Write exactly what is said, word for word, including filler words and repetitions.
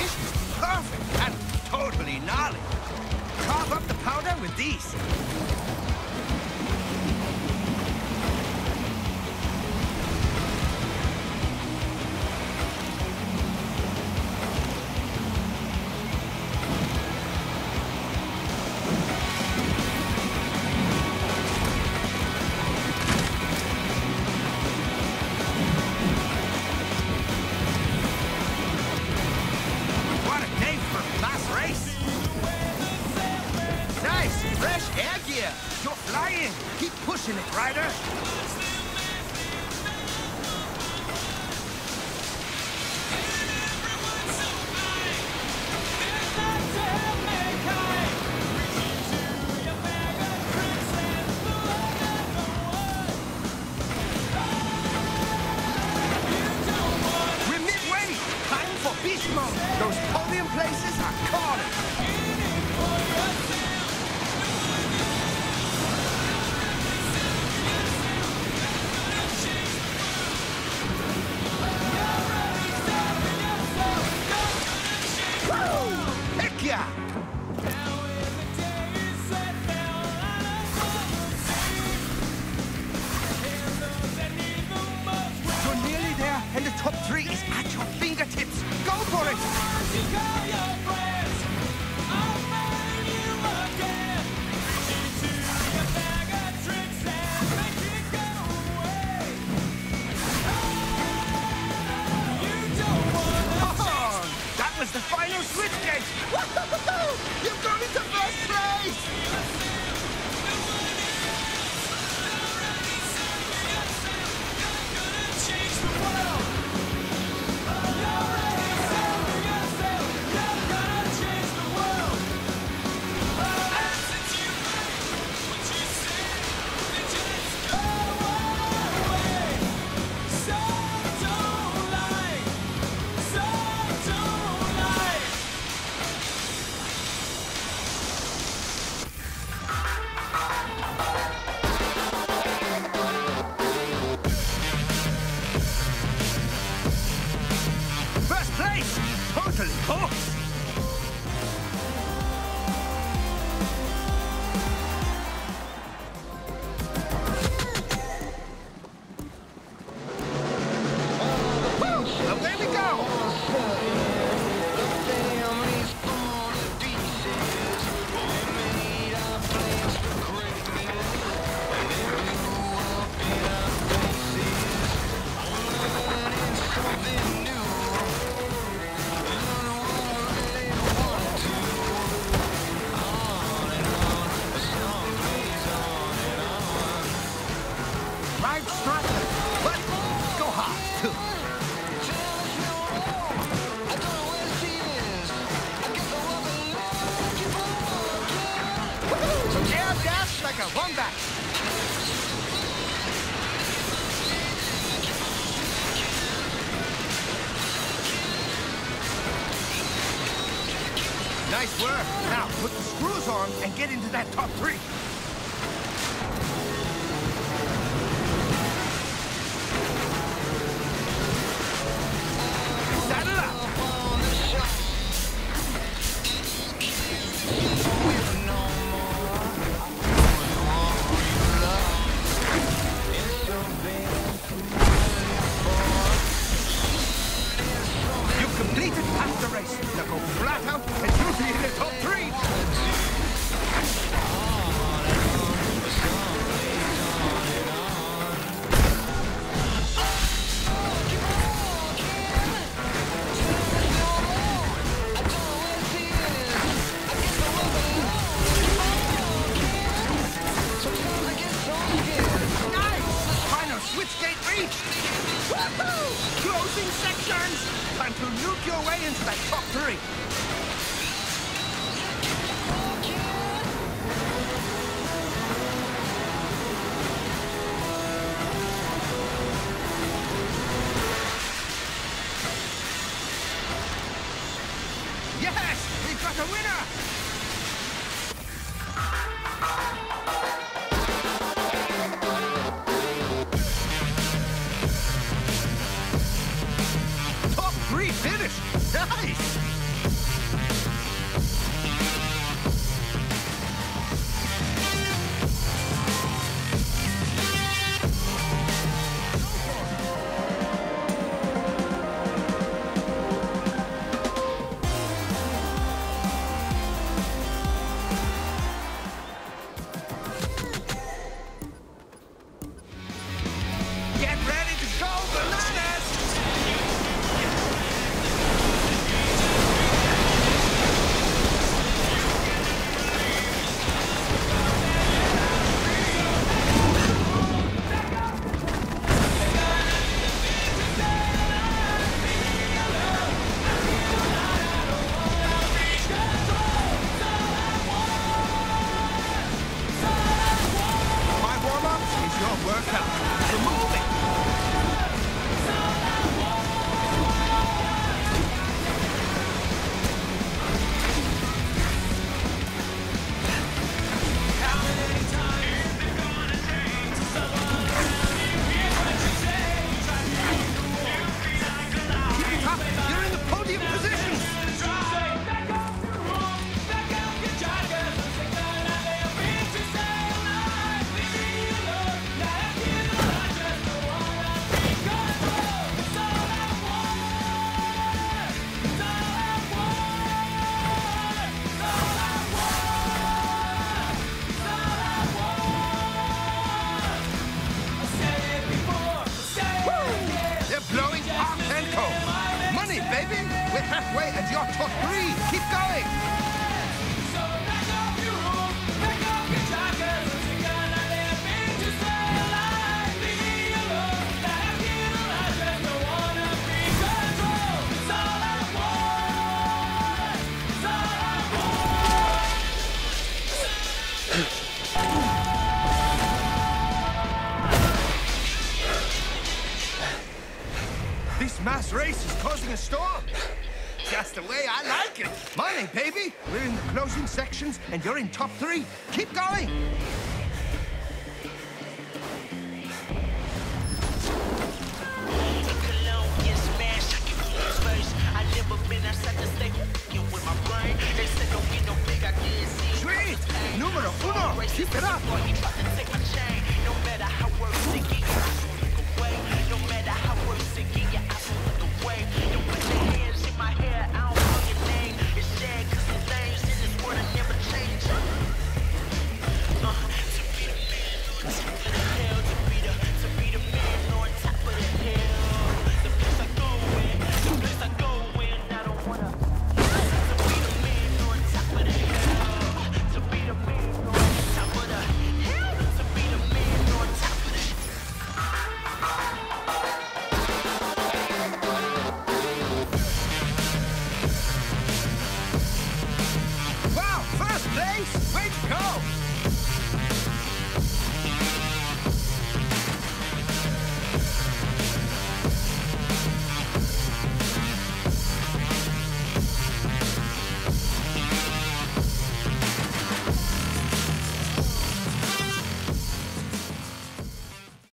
Delicious, perfect, and totally gnarly. Carve up the powder with these. You're flying! Keep pushing it, Ryder! We're midway! Time for beast mode! Those podium places are calling! And the top three is at your fingertips. Go for it! Oh, that was the final switch gate! You've gone into first place! Totally boss! Away we go! Ride strut, but go hard, too. Woohoo! Air dash like a wombat. Nice work. Now put the screws on and get into that top three. Completed half the race. Now go flat out and you'll be in the top three. Nice! Final switch gate reached. Woohoo! Closing sections. Time to nuke your way into that top three. Yes! We've got a winner! Top three finish! Nice! is your top three. Keep going. So back up your rules, back up your jackets. You're gonna let me just stay alive. Leave me alone. That I feel I just don't wanna be control. It's all I want. It's all I This mass race is causing a storm. Just the way I like it. Morning, baby. We're in the closing sections, and you're in top three. Keep going. Sweet. Numero uno. Keep it up.